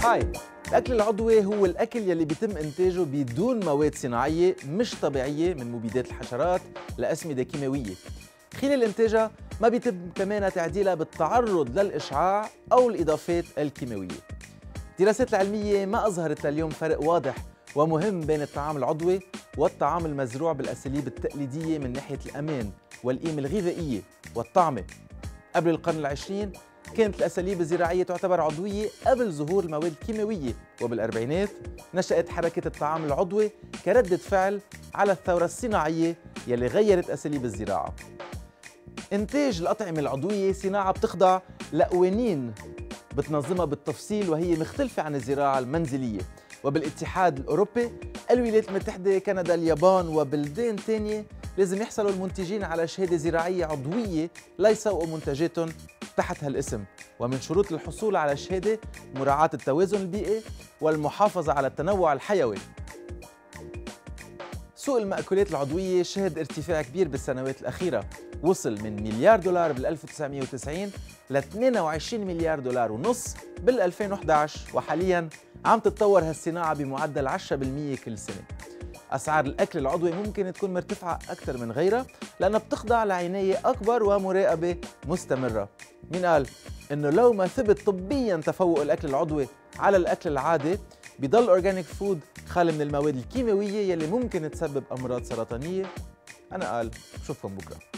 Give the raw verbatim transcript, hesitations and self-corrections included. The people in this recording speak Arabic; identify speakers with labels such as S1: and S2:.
S1: هاي، الأكل العضوي هو الأكل يلي بيتم إنتاجه بدون مواد صناعية مش طبيعية من مبيدات الحشرات لأسمدة كيماوية. خلال إنتاجها ما بيتم كمان تعديلها بالتعرض للإشعاع أو الإضافات الكيماوية. الدراسات العلمية ما أظهرت لليوم فرق واضح ومهم بين الطعام العضوي والطعام المزروع بالأساليب التقليدية من ناحية الأمان والقيمة الغذائية والطعمة. قبل القرن العشرين كانت الأساليب الزراعية تعتبر عضوية قبل ظهور المواد الكيماوية، وبالأربعينات نشأت حركة الطعام العضوي كردة فعل على الثورة الصناعية يلي غيرت أساليب الزراعة. إنتاج الأطعمة العضوية صناعة بتخضع لقوانين بتنظمها بالتفصيل وهي مختلفة عن الزراعة المنزلية. وبالاتحاد الأوروبي، الولايات المتحدة، كندا، اليابان وبلدان تانية لازم يحصلوا المنتجين على شهادة زراعية عضوية ليسوقوا منتجاتهم تحت هالاسم. ومن شروط الحصول على الشهادة مراعاة التوازن البيئي والمحافظة على التنوع الحيوي. سوق المأكولات العضوية شهد ارتفاع كبير بالسنوات الأخيرة، وصل من مليار دولار بال ألف وتسعمئة وتسعين ل اثنين وعشرين مليار دولار ونص بال ألفين وإحدى عشر، وحالياً عم تتطور هالصناعة بمعدل عشرة بالمئة كل سنة. أسعار الأكل العضوي ممكن تكون مرتفعة أكثر من غيرها لأنها بتخضع لعناية أكبر ومراقبة مستمرة. مين قال إنه لو ما ثبت طبياً تفوق الأكل العضوي على الأكل العادي بيضل أورجانيك فود خالي من المواد الكيماوية يلي ممكن تسبب أمراض سرطانية؟ أنا قال بشوفكم بكرة.